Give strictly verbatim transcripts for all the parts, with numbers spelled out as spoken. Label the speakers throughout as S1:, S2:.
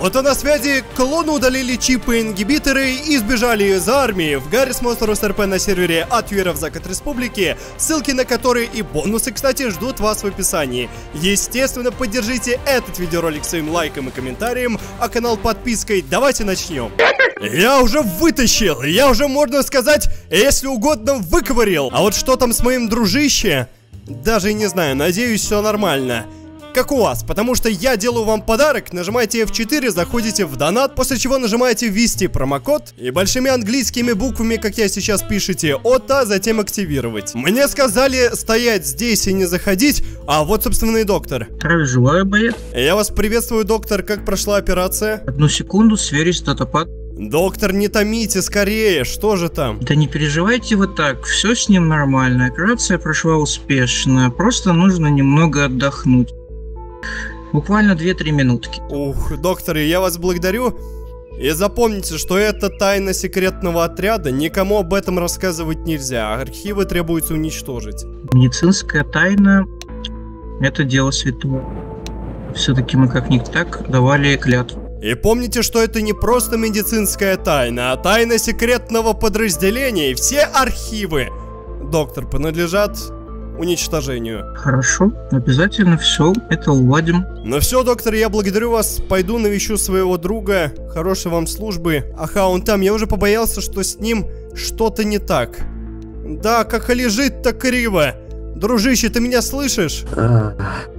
S1: Вот и на связи. Клоны удалили чипы-ингибиторы и сбежали из армии. В Гаррис Монструс РП на сервере от Юров Закат Республики. Ссылки на которые и бонусы, кстати, ждут вас в описании. Естественно, поддержите этот видеоролик своим лайком и комментарием, а канал подпиской. Давайте начнем. Я уже вытащил, я уже, можно сказать, если угодно, выковырил. А вот что там с моим дружище? Даже не знаю, надеюсь, все нормально. Как у вас, потому что я делаю вам подарок, нажимаете эф четыре, заходите в донат, после чего нажимаете ввести промокод и большими английскими буквами, как я сейчас, пишите ОТА, затем активировать. Мне сказали стоять здесь и не заходить, а вот, собственно, и доктор.
S2: Здравия желаю, боец.
S1: Я вас приветствую, доктор, как прошла операция?
S2: Одну секунду, сверюсь с датапад.
S1: Доктор, не томите, скорее, что же там?
S2: Да не переживайте вы так, все с ним нормально, операция прошла успешно, просто нужно немного отдохнуть. Буквально две-три минутки.
S1: Ух, доктор, я вас благодарю. И запомните, что это тайна секретного отряда, никому об этом рассказывать нельзя, архивы требуется уничтожить.
S2: Медицинская тайна — это дело святого. Все-таки мы как-никак давали клятву.
S1: И помните, что это не просто медицинская тайна, а тайна секретного подразделения, и все архивы, доктор, принадлежат уничтожению.
S2: Хорошо, обязательно все это уладим.
S1: Ну все, доктор, я благодарю вас. Пойду навещу своего друга. Хорошей вам службы. Ага, он там. Я уже побоялся, что с ним что-то не так. Да, как и лежит, так криво. Дружище, ты меня слышишь?
S3: А,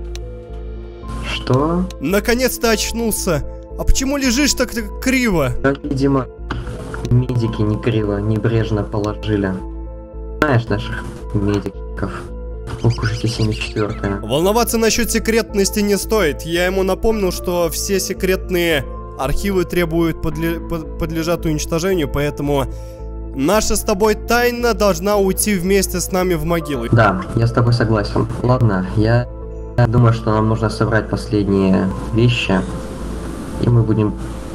S3: что?
S1: Наконец-то очнулся. А почему лежишь так криво?
S3: Видимо, медики не криво, небрежно положили. Знаешь наших медиков. Ох уж эти семьдесят четвёртые.
S1: Волноваться насчет секретности не стоит. Я ему напомнил, что все секретные архивы требуют подле... подлежат уничтожению, поэтому наша с тобой тайна должна уйти вместе с нами в могилу.
S3: Да, я с тобой согласен. Ладно, я, я думаю, что нам нужно собрать последние вещи, и мы будем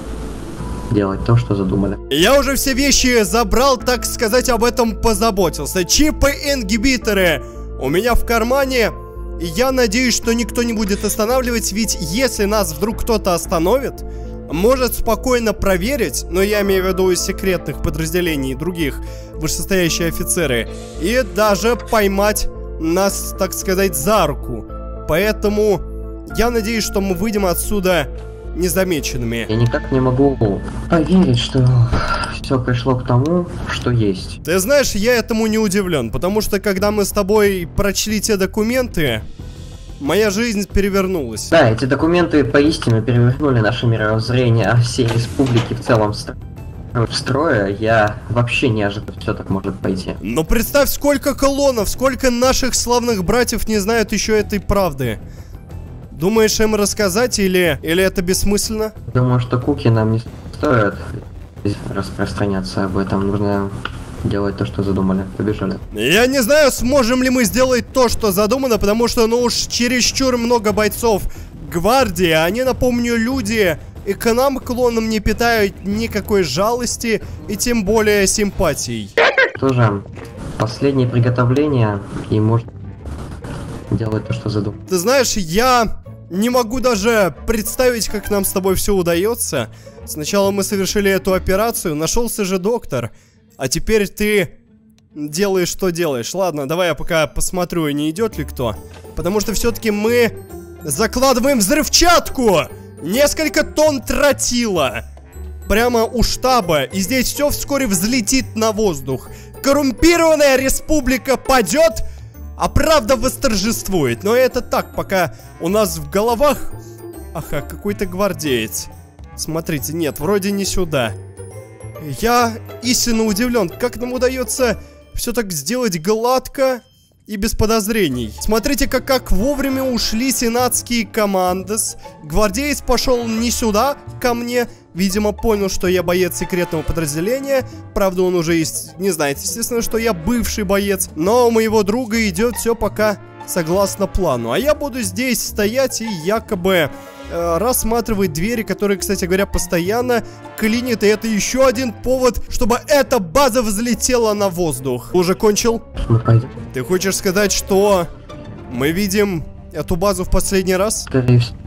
S3: делать то, что задумали.
S1: Я уже все вещи забрал, так сказать, об этом позаботился. Чипы-ингибиторы у меня в кармане, и я надеюсь, что никто не будет останавливать, ведь если нас вдруг кто-то остановит, может спокойно проверить, но я имею в виду из секретных подразделений и других вышестоящие офицеры, и даже поймать нас, так сказать, за руку. Поэтому я надеюсь, что мы выйдем отсюда незамеченными.
S3: Я никак не могу поверить, что все пришло к тому, что есть.
S1: Ты знаешь, я этому не удивлен, потому что когда мы с тобой прочли те документы, моя жизнь перевернулась.
S3: Да, эти документы поистине перевернули наше мировоззрение, а всей республики в целом в строе. Я вообще не ожидал, что все так может пойти.
S1: Но представь, сколько колонов, сколько наших славных братьев не знают еще этой правды. Думаешь, им рассказать или, или это бессмысленно?
S3: Думаю, что куки нам не стоит распространяться об этом. Нужно делать то, что задумали. Побежали.
S1: Я не знаю, сможем ли мы сделать то, что задумано, потому что, ну уж чересчур много бойцов гвардии. Они, напомню, люди, и к нам, клонам, не питают никакой жалости и тем более симпатий.
S3: Тоже последнее приготовление, и может делать то, что задумал.
S1: Ты знаешь, я не могу даже представить, как нам с тобой все удается. Сначала мы совершили эту операцию, нашелся же доктор, а теперь ты делаешь, что делаешь. Ладно, давай я пока посмотрю, не идет ли кто. Потому что все-таки мы закладываем взрывчатку! Несколько тонн тротила прямо у штаба, и здесь все вскоре взлетит на воздух. Коррумпированная республика падет, а правда восторжествует. Но это так, пока у нас в головах... Ага, какой-то гвардеец. Смотрите, нет, вроде не сюда. Я истинно удивлен, как нам удается все так сделать гладко и без подозрений. Смотрите, как, как вовремя ушли сенатские командос. Гвардеец пошел не сюда, ко мне. Видимо, понял, что я боец секретного подразделения. Правда, он уже есть, не знает, естественно, что я бывший боец. Но у моего друга идет все пока согласно плану. А я буду здесь стоять и якобы э, рассматривать двери, которые, кстати говоря, постоянно клинит. И это еще один повод, чтобы эта база взлетела на воздух. Уже кончил?
S3: Мы пойдем.
S1: Ты хочешь сказать, что мы видим эту базу в последний раз?
S3: Скорее всего.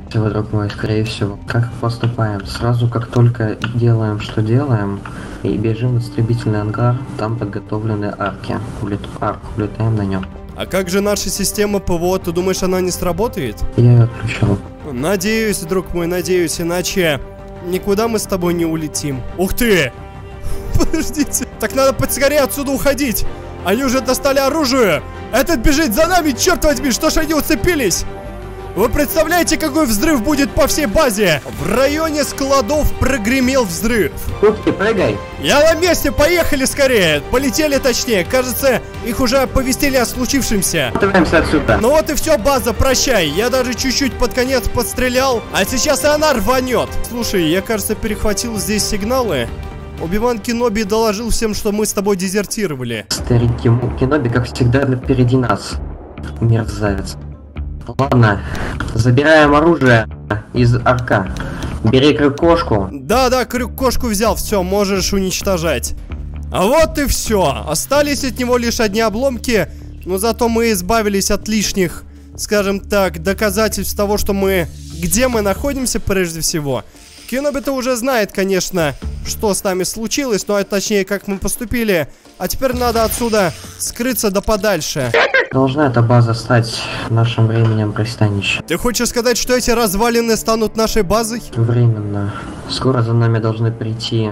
S3: всего, друг мой, скорее всего. Как поступаем? Сразу, как только делаем, что делаем, и бежим в истребительный ангар, там подготовлены арки. Улет... Арк, улетаем на нем.
S1: А как же наша система ПВО? Ты думаешь, она не сработает?
S3: Я ее отключил.
S1: Надеюсь, друг мой, надеюсь, иначе никуда мы с тобой не улетим. Ух ты! Подождите. Так надо поскорее отсюда уходить. Они уже достали оружие. Этот бежит за нами, черт возьми, что ж они уцепились? Вы представляете, какой взрыв будет по всей базе? В районе складов прогремел взрыв.
S3: Кубки, прыгай.
S1: Я на месте, поехали скорее. Полетели точнее, кажется, их уже оповестили о случившемся.
S3: Отправимся отсюда.
S1: Ну вот и все, база, прощай. Я даже чуть-чуть под конец подстрелял, а сейчас и она рванет. Слушай, я, кажется, перехватил здесь сигналы. Оби-Ван Кеноби доложил всем, что мы с тобой дезертировали.
S3: Старик Кеноби, как всегда, впереди нас. Мерзавец. Ладно, забираем оружие из арка. Бери крюк-кошку.
S1: Да-да, крюк-кошку взял, все, можешь уничтожать. А вот и все. Остались от него лишь одни обломки, но зато мы избавились от лишних, скажем так, доказательств того, что мы... Где мы находимся прежде всего. Кеноби-то уже знает, конечно, что с нами случилось, ну а точнее, как мы поступили. А теперь надо отсюда скрыться да подальше.
S3: Должна эта база стать нашим временем пристанища.
S1: Ты хочешь сказать, что эти развалины станут нашей базой?
S3: Временно. Скоро за нами должны прийти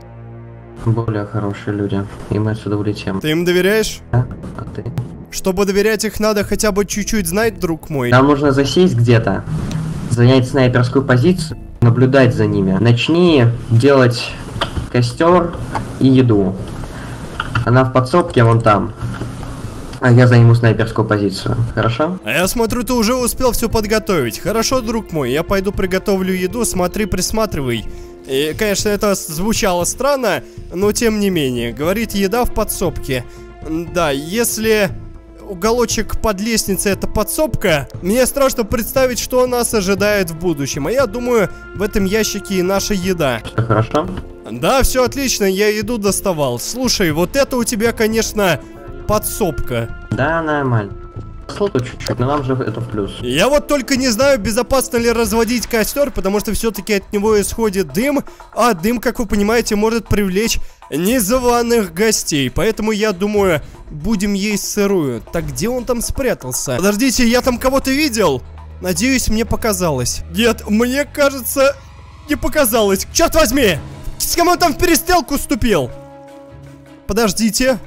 S3: более хорошие люди, и мы отсюда улетим.
S1: Ты им доверяешь?
S3: А, а ты?
S1: Чтобы доверять их, надо хотя бы чуть-чуть знать, друг мой.
S3: Нам нужно засесть где-то, занять снайперскую позицию, наблюдать за ними. Начни делать костер и еду. Она в подсобке вон там. А я займу снайперскую позицию. Хорошо?
S1: А я смотрю, ты уже успел все подготовить. Хорошо, друг мой, я пойду приготовлю еду, смотри, присматривай. И, конечно, это звучало странно, но тем не менее. Говорит, еда в подсобке. Да, если уголочек под лестницей это подсобка, мне страшно представить, что нас ожидает в будущем. А я думаю, в этом ящике и наша еда.
S3: Все хорошо?
S1: Да, все отлично, я еду доставал. Слушай, вот это у тебя, конечно, подсобка.
S3: Да, нормально. Слоту чуть-чуть, но нам же это в плюс.
S1: Я вот только не знаю, безопасно ли разводить костер, потому что все-таки от него исходит дым, а дым, как вы понимаете, может привлечь незваных гостей. Поэтому я думаю, будем есть сырую. Так где он там спрятался? Подождите, я там кого-то видел? Надеюсь, мне показалось. Нет, мне кажется, не показалось. Черт возьми! С кем он там в перестрелку вступил? Подождите.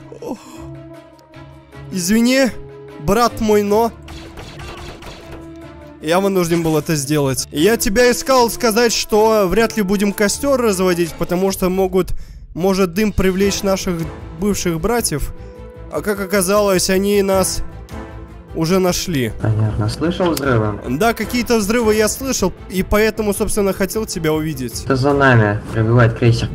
S1: Извини, брат мой, но... Я вынужден был это сделать. Я тебя искал сказать, что вряд ли будем костер разводить, потому что могут... Может дым привлечь наших бывших братьев. А как оказалось, они нас уже нашли.
S3: Понятно. Слышал взрывы?
S1: Да, какие-то взрывы я слышал, и поэтому, собственно, хотел тебя увидеть.
S3: Это за нами пробивает крейсер.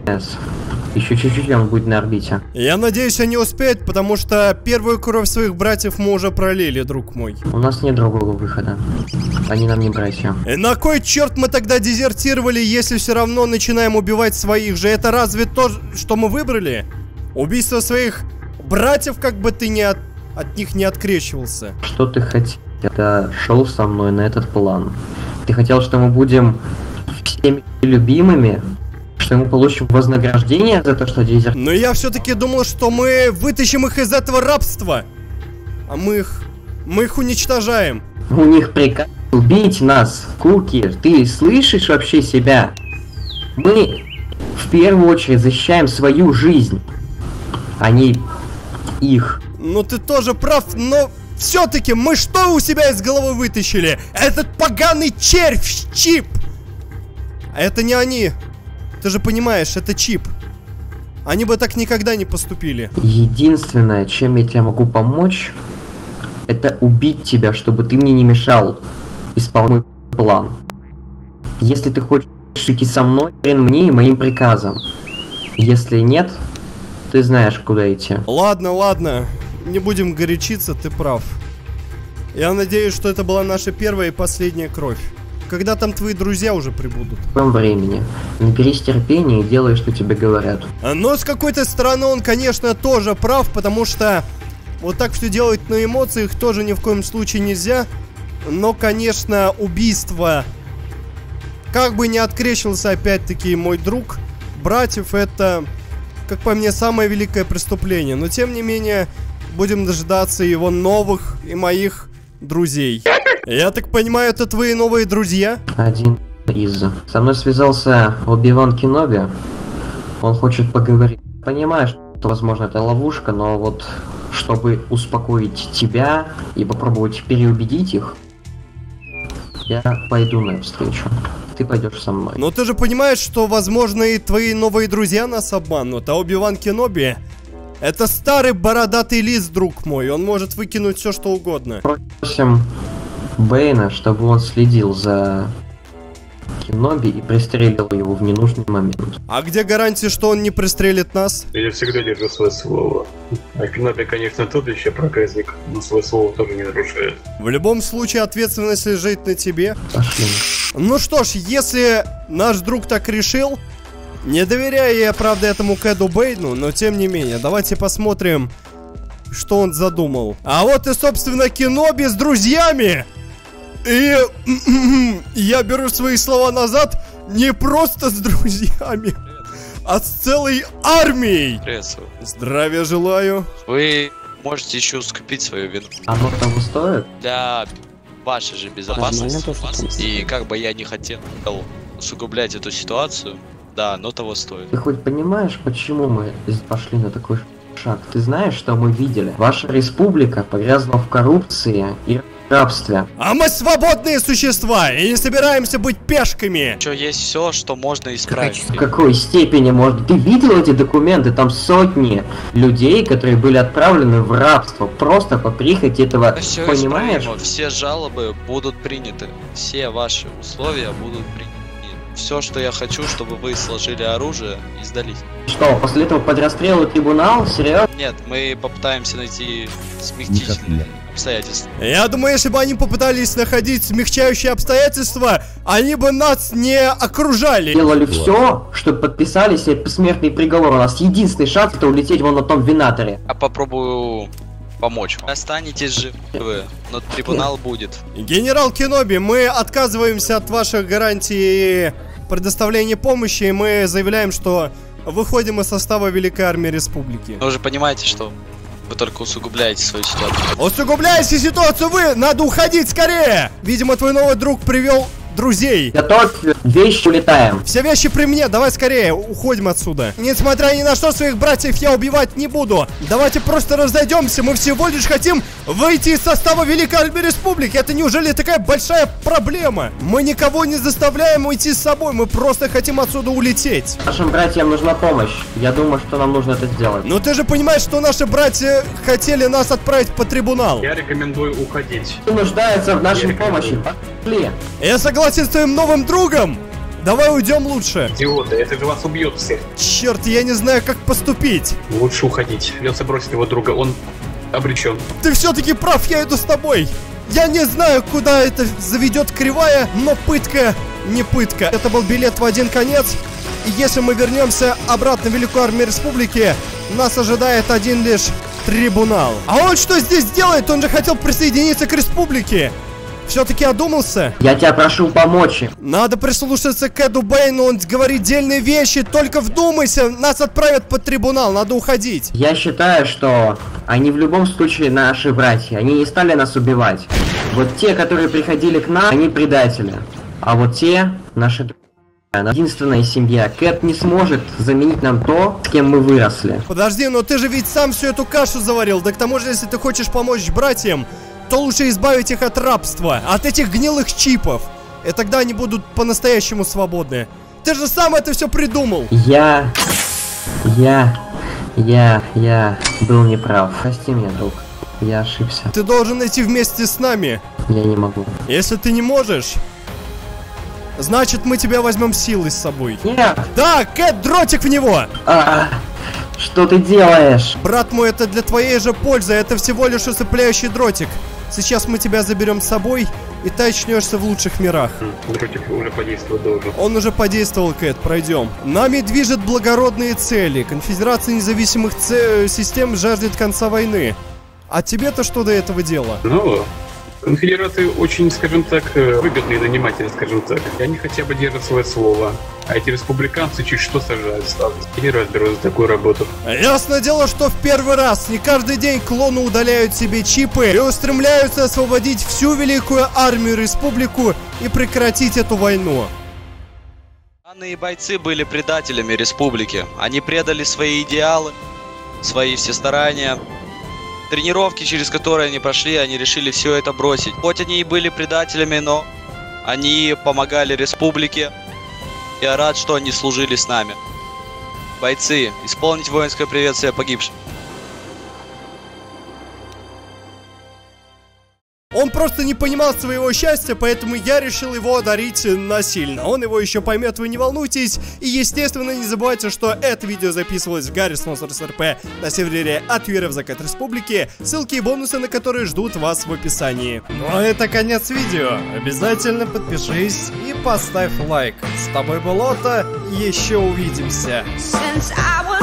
S3: Еще чуть-чуть, он будет на орбите.
S1: Я надеюсь, они успеют, потому что первую кровь своих братьев мы уже пролили, друг мой.
S3: У нас нет другого выхода. Они нам не братья.
S1: И на кой черт мы тогда дезертировали, если все равно начинаем убивать своих же? Это разве то, что мы выбрали? Убийство своих братьев, как бы ты не от, от них не открещивался.
S3: Что ты хотел? Ты шел со мной на этот план. Ты хотел, что мы будем всеми любимыми? Что мы получим вознаграждение за то, что дезерт...
S1: Но я все-таки думал, что мы вытащим их из этого рабства. А мы их... Мы их уничтожаем.
S3: У них приказ убить нас, Куки. Ты слышишь вообще себя? Мы в первую очередь защищаем свою жизнь, а не их.
S1: Ну ты тоже прав, но... Все-таки мы что у себя из головы вытащили? Этот поганый червь, чип! А это не они. Ты же понимаешь, это чип. Они бы так никогда не поступили.
S3: Единственное, чем я тебе могу помочь, это убить тебя, чтобы ты мне не мешал исполнять план. Если ты хочешь идти со мной, хрен мне и моим приказам. Если нет, ты знаешь, куда идти.
S1: Ладно, ладно. Не будем горячиться, ты прав. Я надеюсь, что это была наша первая и последняя кровь. Когда там твои друзья уже прибудут?
S3: В том времени. Наберись терпения и делай, что тебе говорят.
S1: Но с какой-то стороны он, конечно, тоже прав, потому что вот так все делать на эмоциях тоже ни в коем случае нельзя. Но, конечно, убийство, как бы ни открещился опять-таки мой друг, братьев, это, как по мне, самое великое преступление. Но, тем не менее, будем дожидаться его новых и моих друзей. Я так понимаю, это твои новые друзья?
S3: Один из. Со мной связался Оби-Ван Кеноби. Он хочет поговорить. Понимаю, что, возможно, это ловушка, но вот, чтобы успокоить тебя и попробовать переубедить их, я пойду навстречу. Ты пойдешь со мной.
S1: Но ты же понимаешь, что, возможно, и твои новые друзья нас обманут, а Оби-Ван Кеноби — это старый бородатый лис, друг мой. Он может выкинуть все, что угодно.
S3: Просим Бэйна, чтобы он следил за Кеноби и пристрелил его в ненужный момент.
S1: А где гарантия, что он не пристрелит нас?
S4: Я всегда держу свое слово. А Кеноби, конечно, тот еще проказник, но свое слово тоже не нарушает.
S1: В любом случае, ответственность лежит на тебе.
S3: Пошли.
S1: Ну что ж, если наш друг так решил, не доверяю я, правда, этому Кэду Бэйну, но тем не менее, давайте посмотрим, что он задумал. А вот и, собственно, Кеноби с друзьями. И я беру свои слова назад, не просто с друзьями, а с целой армией.
S5: Приветствую.
S1: Здравия желаю.
S5: Вы можете еще ускупить свою вину.
S3: Оно того стоит?
S5: Для вашей же безопасности. И как бы я не хотел усугублять эту ситуацию, да, но того стоит.
S3: Ты хоть понимаешь, почему мы пошли на такой шаг? Ты знаешь, что мы видели? Ваша республика погрязла в коррупции и рабстве.
S1: А мы свободные существа и не собираемся быть пешками.
S5: Еще есть все, что можно исправить.
S3: В какой степени можно? Ты видел эти документы? Там сотни людей, которые были отправлены в рабство просто по прихоти этого.
S5: Все
S3: понимаешь?
S5: Исправимо. Все жалобы будут приняты. Все ваши условия будут приняты. Все, что я хочу, чтобы вы сложили оружие и сдались.
S3: Что, после этого под расстрел и трибунал? Серьезно?
S5: Нет, мы попытаемся найти смягчительные обстоятельства.
S1: Я думаю, если бы они попытались находить смягчающие обстоятельства, они бы нас не окружали.
S3: Делали все, чтобы подписали себе посмертный приговор. У нас единственный шанс — это улететь вон на том винаторе.
S5: Я попробую помочь вам. Останетесь живы, но трибунал будет.
S1: Генерал Кеноби, мы отказываемся от ваших гарантий и предоставления помощи, и мы заявляем, что выходим из состава Великой Армии Республики.
S5: Вы уже понимаете, что вы только усугубляете свою ситуацию.
S1: Усугубляете ситуацию вы! Надо уходить скорее! Видимо, твой новый друг привел друзей.
S3: Готовь вещи, улетаем.
S1: Все вещи при мне, давай скорее, уходим отсюда. Несмотря ни на что, своих братьев я убивать не буду. Давайте просто разойдемся, мы всего лишь хотим выйти из состава Великой Армии Республики. Это неужели такая большая проблема? Мы никого не заставляем уйти с собой, мы просто хотим отсюда улететь.
S3: Нашим братьям нужна помощь. Я думаю, что нам нужно это сделать.
S1: Но ты же понимаешь, что наши братья хотели нас отправить по трибунал.
S4: Я рекомендую уходить.
S3: Кто нуждается в нашей помощи? Пошли.
S1: Я согласен с твоим новым другом. Давай уйдем лучше.
S4: Идиоты, это же вас убьет всех.
S1: Черт, я не знаю, как поступить.
S4: Лучше уходить. Придется бросить его друга, он обречен.
S1: Ты все-таки прав, я иду с тобой. Я не знаю, куда это заведет кривая, но пытка не пытка. Это был билет в один конец. И если мы вернемся обратно в Великую Армию Республики, нас ожидает один лишь трибунал. А он что здесь делает? Он же хотел присоединиться к республике. Все-таки одумался?
S3: Я тебя прошу помочь.
S1: Надо прислушаться к Эду Бэйну, он говорит дельные вещи. Только вдумайся, нас отправят под трибунал, надо уходить.
S3: Я считаю, что они в любом случае наши братья. Они не стали нас убивать. Вот те, которые приходили к нам, они предатели. А вот те, наши друзья, единственная семья. Кэт не сможет заменить нам то, с кем мы выросли.
S1: Подожди, но ты же ведь сам всю эту кашу заварил. Да к тому же, если ты хочешь помочь братьям, то лучше избавить их от рабства, от этих гнилых чипов. И тогда они будут по-настоящему свободны. Ты же сам это все придумал.
S3: Я... Я... Я... Я был неправ. Прости меня, друг. Я ошибся.
S1: Ты должен идти вместе с нами.
S3: Я не могу.
S1: Если ты не можешь, значит мы тебя возьмем силой с собой.
S3: Нет!
S1: Да, Кэт, дротик в него!
S3: А, что ты делаешь?
S1: Брат мой, это для твоей же пользы. Это всего лишь усыпляющий дротик. Сейчас мы тебя заберем с собой, и ты очнешься в лучших мирах.
S4: Дротик уже подействовал должен.
S1: Он уже подействовал, Кэт, пройдем. Нами движет благородные цели. Конфедерация независимых ц... систем жаждет конца войны. А тебе-то что до этого дела?
S4: Ну, Конфедераты очень, скажем так, выгодные наниматели, скажем так. И они хотя бы держат свое слово. А эти республиканцы чуть что сажают сразу. И не раз берут за такую работу.
S1: Ясно дело, что в первый раз не каждый день клоны удаляют себе чипы и устремляются освободить всю великую армию республику и прекратить эту войну.
S5: Данные бойцы были предателями республики. Они предали свои идеалы, свои все старания. Тренировки, через которые они прошли, они решили все это бросить. Хоть они и были предателями, но они помогали республике. Я рад, что они служили с нами. Бойцы, исполнить воинское приветствие погибшим.
S1: Он просто не понимал своего счастья, поэтому я решил его одарить насильно. Он его еще поймет, вы не волнуйтесь. И, естественно, не забывайте, что это видео записывалось в Гаррис Monsters эр пи на сервере от Юрия в Закат Республики. Ссылки и бонусы на которые ждут вас в описании. Ну а это конец видео. Обязательно подпишись и поставь лайк. С тобой был Отто. Еще увидимся.